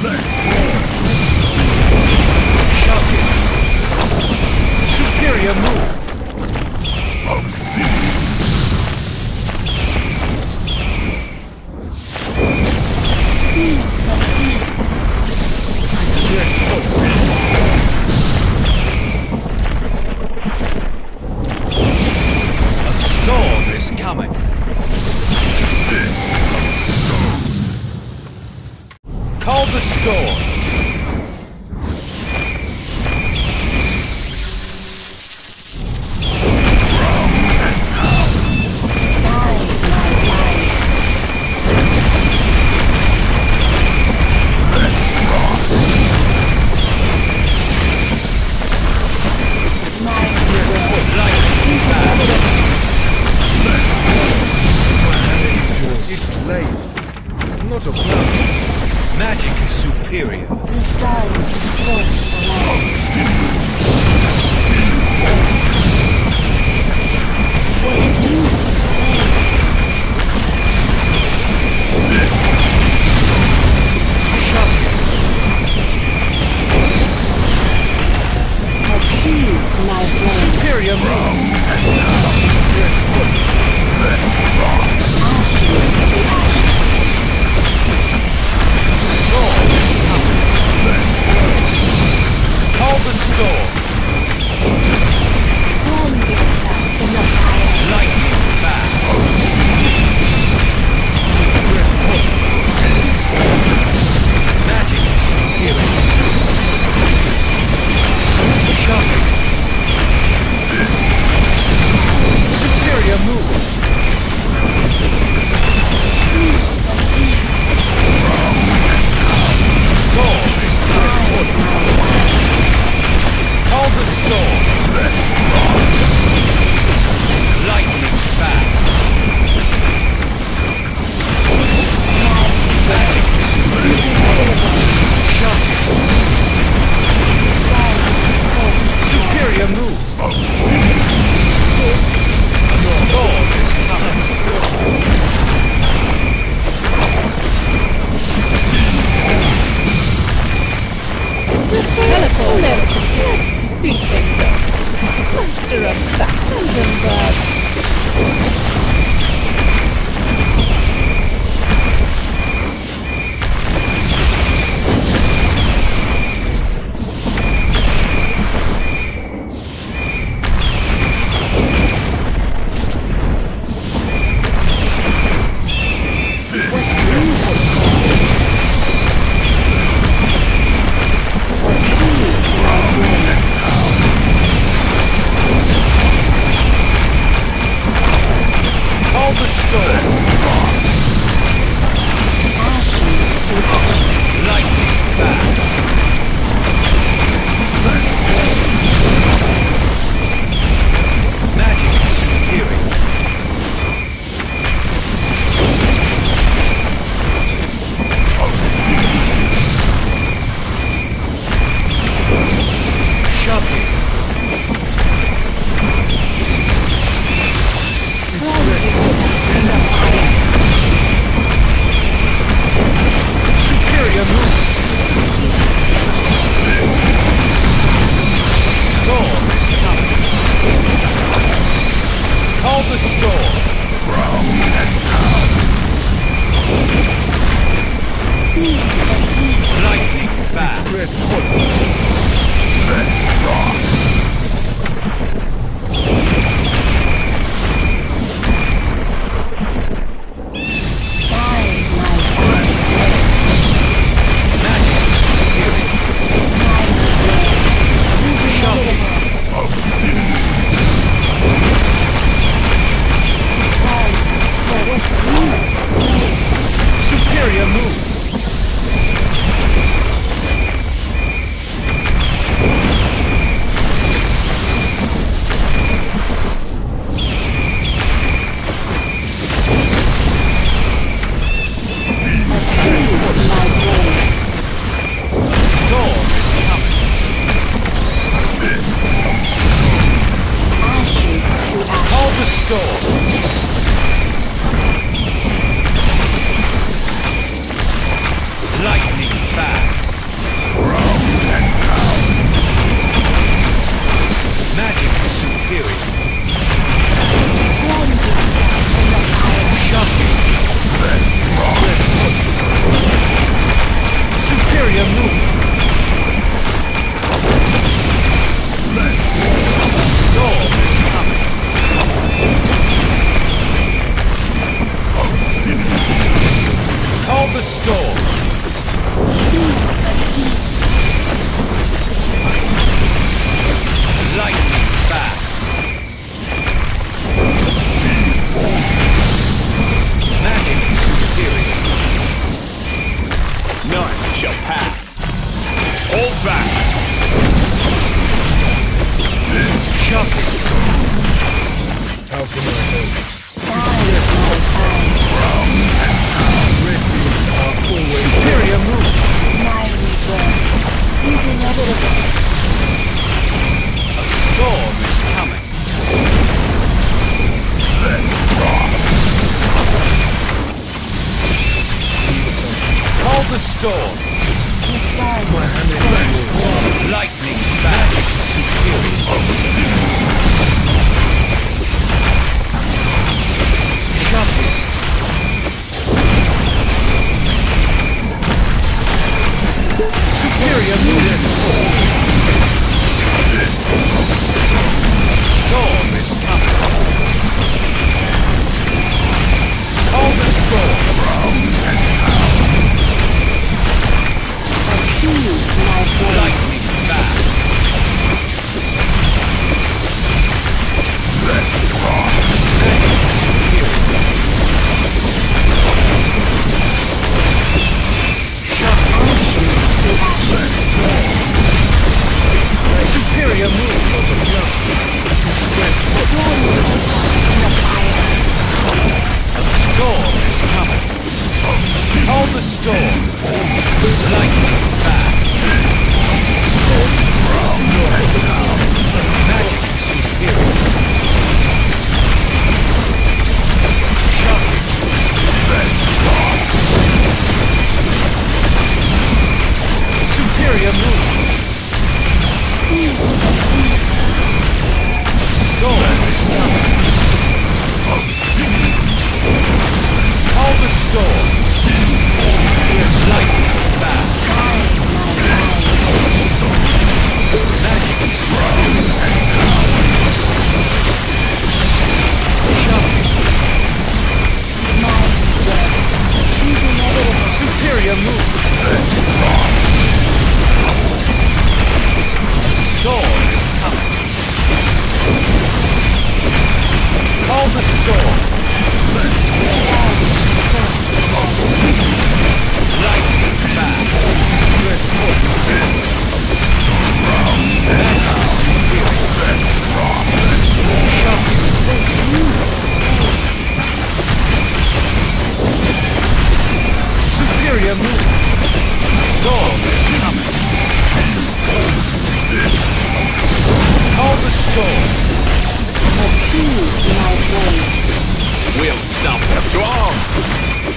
Superior move. A storm is coming. Call the storm. It's late. Not a plan. Magic is superior. The sun scorched the land. What have you appease my blade. Superior move. Ashes to ashes. Storm is coming. Call the storm. Cleanse yourself in the fire. Lightning fast. Magic is superior. Shocking. Superior move. Storm is coming. Call the storm. Lightning fast. Magic is superior. Shocking. Superior move. A storm is coming. Let's speak things up. Master of Spangenberg. the storm. Ground and pound. Lightning fast. Red hot. Let's rock. Superior move. Storm is coming. Ashes to ashes. Call the storm. Lightning fast. superior. Cleanse yourself in the fire. Shocking. Superior move. Storm is coming. Call the storm. Lightning fast. Magic superior. None shall pass. Hold back. Shocking. How can I help? Red beams are always Superior move. Mighty breath is inevitable. A storm is coming. Call the storm. The sun my hand in yours. Lightning magic superior. Shocking. Superior move. Storm is coming. Call the storm. Appease my voice. Lightning fast. Superior move. A storm is coming. Call the storm. Lightning fast. Magic superior. Shocking. Superior move. Storm is coming. Call the storm. Lightning fast. Magic superior. Shocking. Superior move. Storm is coming. Call the storm. Lightning fast. Superior move. Storm is coming. Call the storm. Appease my voice. We'll stop them to arms.